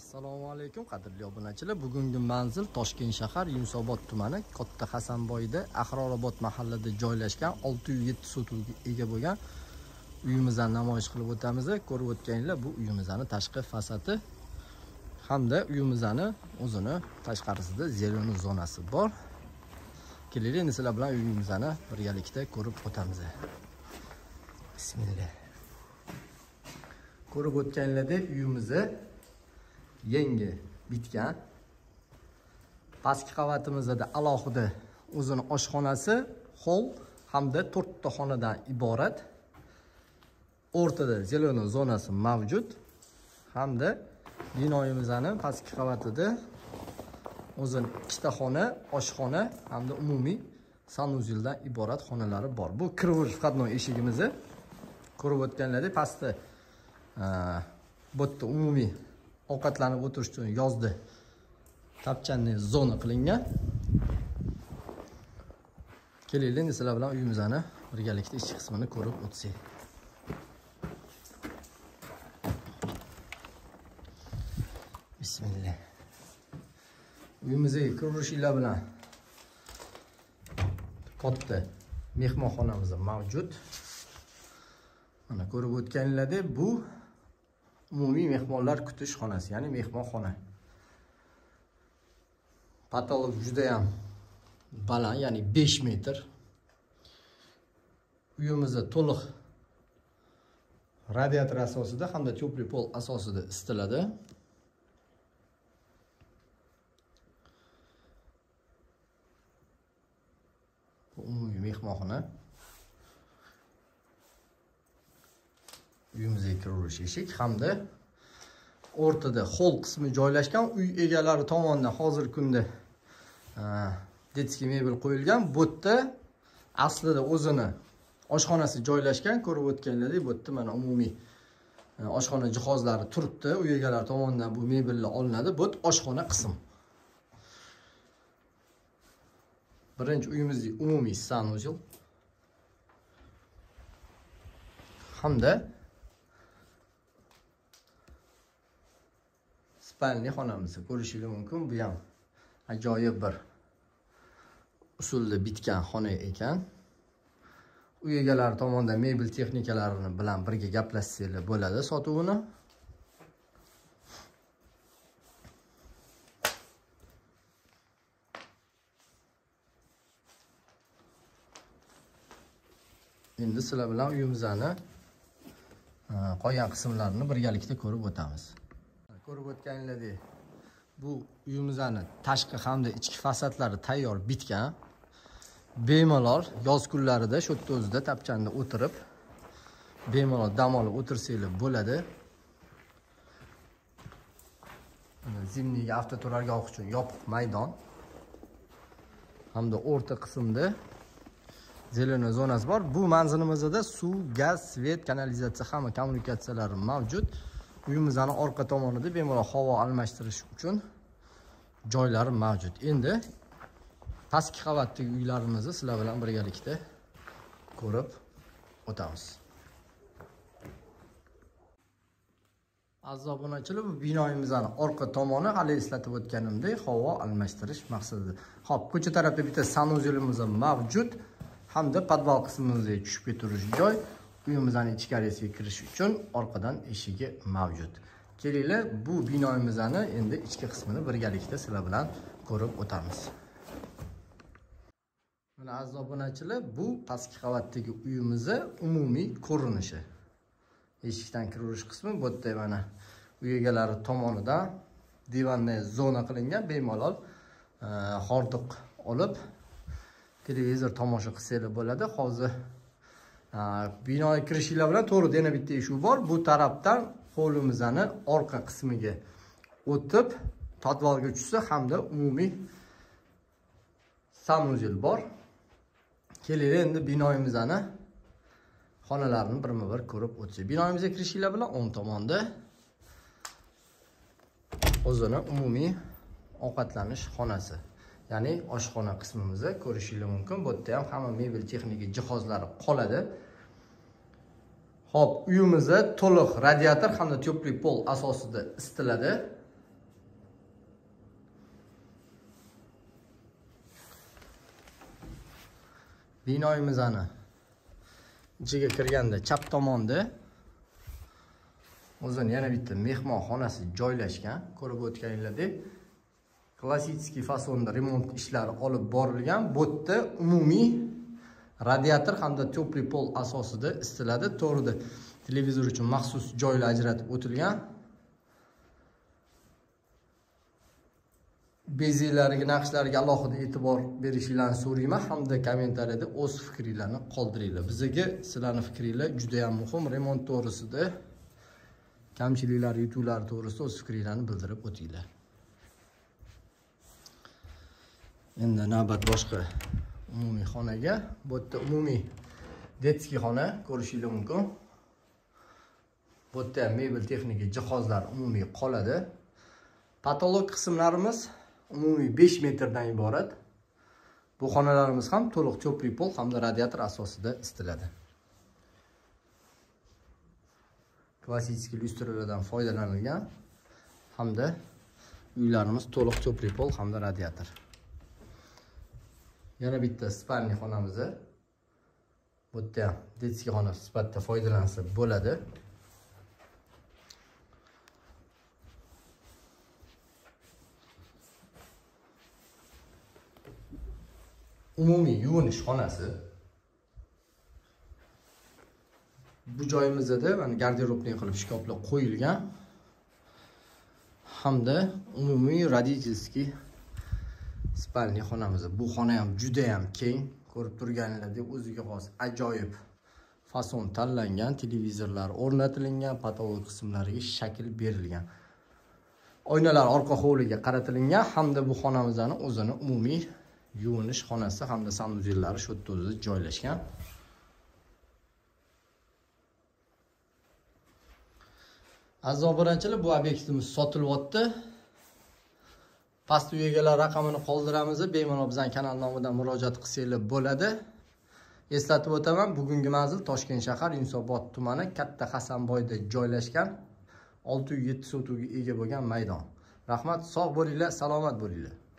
Assalomu alaykum qadrli obunachilar. Bugungi manzil Toshkent shahar Yunusobod tumani Katta Hasanboyda Ahrorobod mahallada joylashgan 607 sotuvga ega bo'lgan uyimizni namoyish qilib o'tamiz. Ko'rib o'tganinglar bu uyimizni tashqi fasadi hamda uyimizni o'zini tashqarisida zeleniy zonasi bor. Keling, endi sizlar bilan uyimizni birgalikda ko'rib o'tamiz. Bismillah. Ko'rib o'tganinglardek uyimizni yangi bitgan. Pastki qavatimizda alohida o'zini oshxonasi, hol hamda 4 ta xonadan iborat. O'rtada zeleniy zonasi mavjud. Hamda binoyimizning pastki qavatida o'zini 2 ta xona, oshxona hamda umumiy sanuzeldan iborat xonalari bor. Bu kirish vходной eshigimiz. Ko'rib o'tganlaringizdek pastda bu yerda umumiy ovqatlanib o'tirish uchun yozda tapchanli zona qilingan. Keling, endi sizlar bilan uyimizni birgalikda ichki qismini ko'rib o'tsak. Bismillah. Uyimizga kirishinglar bilan katta mehmonxonamiz mavjud. Mana ko'rib o'tganinglardek bu umumiy mehmonlar kutish xonasi, ya'ni mehmonxona. Patolog juda ham baland, ya'ni 5 metr. Uyimizda to'liq radiator asosida hamda tepli pol asosida isitiladi. Bu umumiy mehmonxona. Uyimizga kirish eshik hamda o'rtada hol qismi joylashgan. Uy egalari tomonidan hozir kunda detskiy mebel qo'yilgan. Bu yerda aslida o'zini oshxonasi joylashgan. Ko'rib o'tganlaringizdek bu yerda mana umumiy oshxona jihozlari turibdi. Uy egalari tomonidan bu mebellar olinadi. Bu oshxona qism. Birinchi uyimizning umumiy sanuzel hamda spalniy xonamizni ko'rishingiz mumkin. Bu ham ajoyib bir usulda bitgan xona ekan. Uy egalari tomonidan mebel texnikalarini bilan birga gaplashsanglar bo'ladi sotuvini. Endi sizlar bilan uyimizni qolgan qismlarini birgalikda ko'rib o'tamiz. Ko'rib o'tganinglardek bu uyimizni tashqi hamda ichki fasadlari tayyor bitgan. Bemalol yoz kunlarida shu yerda o'zida tapchanda o'tirib bemalol dam olib o'tirsanglar bo'ladi. Zimniy avtoturargoh uchun yopiq maydon hamda o'rta qismda zeleniy zonasi bor. Bu manzilimizda suv, gaz, svet, kanalizatsiya hamma kommunikatsiyalari mavjud. Uyimizning orqa tomonida bemalol havo almashtirish uchun joylari mavjud. Endi pastki qavatdagi uylarimizni sizlar bilan birgalikda ko'rib o'tamiz. Aziz obunachilar, bu binoyimizning orqa tomoni hali eslatib o'tganimdek havo almashtirish maqsadida. Xo'p, ko'cha tarafda bitta sanuzelimiz mavjud hamda podval qismimizga tushib ketirish joy. Uyimizning ichkarisiga kirish uchun orqadan eshigi mavjud. Kelinglar, bu binoyimizning endi ichki qismini birgalikda sizlar bilan ko'rib o'tamiz. Mana aziz obunachilar, bu pastki qavatdagi uyimizning umumiy ko'rinishi. Eshikdan kirish qismi bu yerda mana uy egalari tomonidan divanli zona qilingan. Bemalol hordiq olib televizor tomosha qilsanglar bo'ladi. Hozir binoga kirishinglar bilan to'g'ri yana bitta eshik bor. Bu tarafdan hovlimizning orqa qismiga o'tib podvalga tushsa hamda umumiy sanuzel bor. Keling, endi binoyimizning xonalarini birma-bir ko'rib o'tsak. Binoyimizga kirishinglar bilan o'ng tomonda o'zini umumiy ovqatlanish xonasi, ya'ni oshxona qismimizni ko'rishingiz mumkin. Bu yerda ham hamma mebel texnika jihozlari qoladi. Xo'p, uyimizda to'liq radiator hamda tepli pol asosida isitiladi. binoyimizni ichiga kirganda chap tomonda o'zini yana bitta mehmonxonasi joylashgan. Ko'rib o'tganinglardek klassik fasonda remont ishlari olib borilgan. Bu yerda umumiy radiator hamda tepli pol asosida isitiladi. To'g'rida televizor uchun maxsus joylar ajratib o'tilgan. Bezelariga, naqshlariga alohida e'tibor berishingizni so'rayman hamda kommentariyada o'z fikringizni qoldiringlar. Bizga sizlarning fikringiz juda ham muhim. Remont to'g'risida, kamchiliklar, yutuqlar to'g'risida o'z fikringizni bildirib o'tinglar. Endi navbat boshqa umumiy xonaga. Bu yerda umumiy detskiy xona ko'rishingiz mumkin. Bu yerda mebel texnika jihozlar umumiy qoladi. Patolog qismlarimiz umumiy 5 metrdan iborat. Bu xonalarimiz ham to'liq cho'pli pol hamda radiator asosida isitiladi. Klassik lyustralardan foydalanilgan hamda uylarimiz to'liq cho'pli pol hamda radiator. Yana bitta spalni xonamiz. Bu yerda detskiy xona sifatida foydalansa bo'ladi. Umumiy yuvinish xonasi. Bu joyimizda mana garderobli qilib shkaflar qo'yilgan. Hamda umumiy roditelskiy spalni xonamiz. Bu xona ham juda ham keng. Ko'rib turganinglardek o'ziga xos ajoyib fason tanlangan, televizorlar o'rnatilgan, patolog qismlariga shakl berilgan. Oynalar orqa hovliga qaratilgan hamda bu xonamizning o'zini umumiy yuvinish xonasi hamda sanuzellari shu yerda o'zida joylashgan. Aziz obunachilar, bu obyektimiz sotilyapti. Pastda egalar raqamini qoldiramiz. Bemalol bizning kanal nomidan murojaat qilsanglar bo'ladi. Eslatib o'taman, bugungi manzil Toshkent shahar Yunusobod tumani Katta Hasanboyda joylashgan 607 sotuvga ega bo'lgan maydon. Rahmat, sog' bo'linglar, salomat bo'linglar.